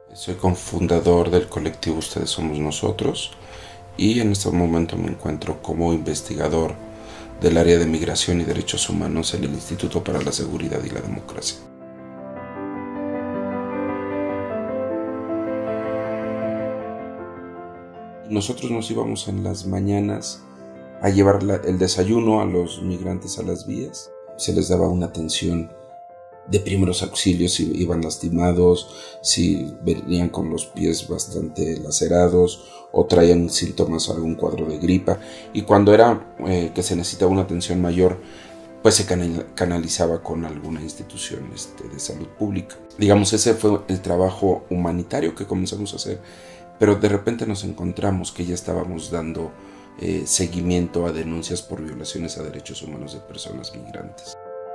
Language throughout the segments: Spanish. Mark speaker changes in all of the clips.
Speaker 1: Soy cofundador del colectivo Ustedes Somos Nosotros y en este momento me encuentro como investigador del área de Migración y Derechos Humanos en el Instituto para la Seguridad y la Democracia. Nosotros nos íbamos en las mañanas a llevar el desayuno a los migrantes a las vías. Se les daba una atención de primeros auxilios si iban lastimados, si venían con los pies bastante lacerados o traían síntomas o algún cuadro de gripa, y cuando era que se necesitaba una atención mayor, pues se canalizaba con alguna institución de salud pública. Digamos, ese fue el trabajo humanitario que comenzamos a hacer, pero de repente nos encontramos que ya estábamos dando seguimiento a denuncias por violaciones a derechos humanos de personas migrantes.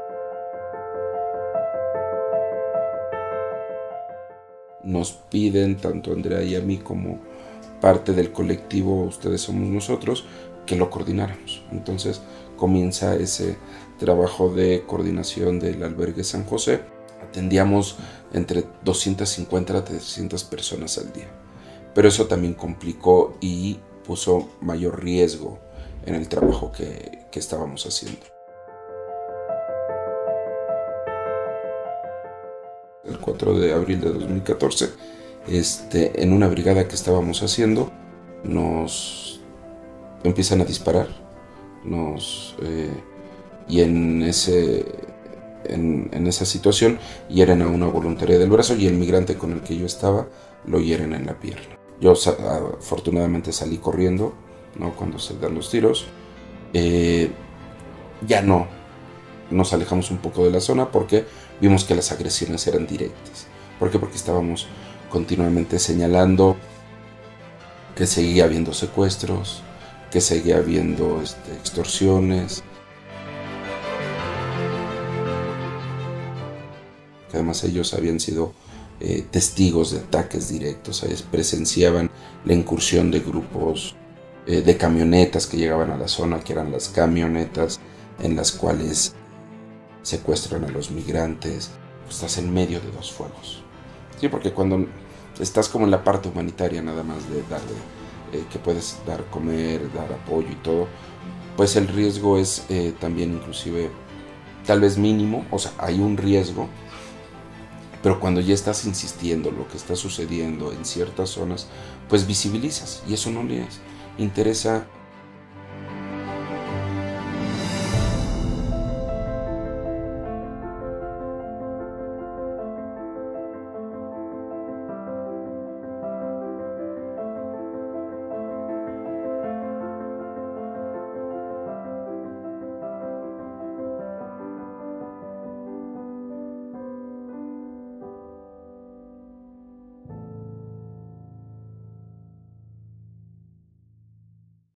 Speaker 1: Nos piden, tanto a Andrea y a mí como parte del colectivo Ustedes Somos Nosotros, que lo coordináramos. Entonces comienza ese trabajo de coordinación del albergue San José. Atendíamos entre 250 a 300 personas al día, pero eso también complicó y puso mayor riesgo en el trabajo que estábamos haciendo. El 4 de abril de 2014, en una brigada que estábamos haciendo, nos empiezan a disparar, y en esa situación hieren a una voluntaria del brazo, y el migrante con el que yo estaba lo hieren en la pierna. Yo afortunadamente salí corriendo, ¿no?, cuando se dan los tiros. Ya no nos alejamos un poco de la zona porque vimos que las agresiones eran directas. ¿Por qué? Porque estábamos continuamente señalando que seguía habiendo secuestros, que seguía habiendo extorsiones, que además ellos habían sido testigos de ataques directos, presenciaban la incursión de grupos de camionetas que llegaban a la zona, que eran las camionetas en las cuales secuestran a los migrantes. Pues estás en medio de dos fuegos. Sí, porque cuando estás como en la parte humanitaria, nada más de darle, que puedes dar comer, dar apoyo y todo, pues el riesgo es también inclusive tal vez mínimo, o sea, hay un riesgo, pero cuando ya estás insistiendo lo que está sucediendo en ciertas zonas, pues visibilizas, y eso no les interesa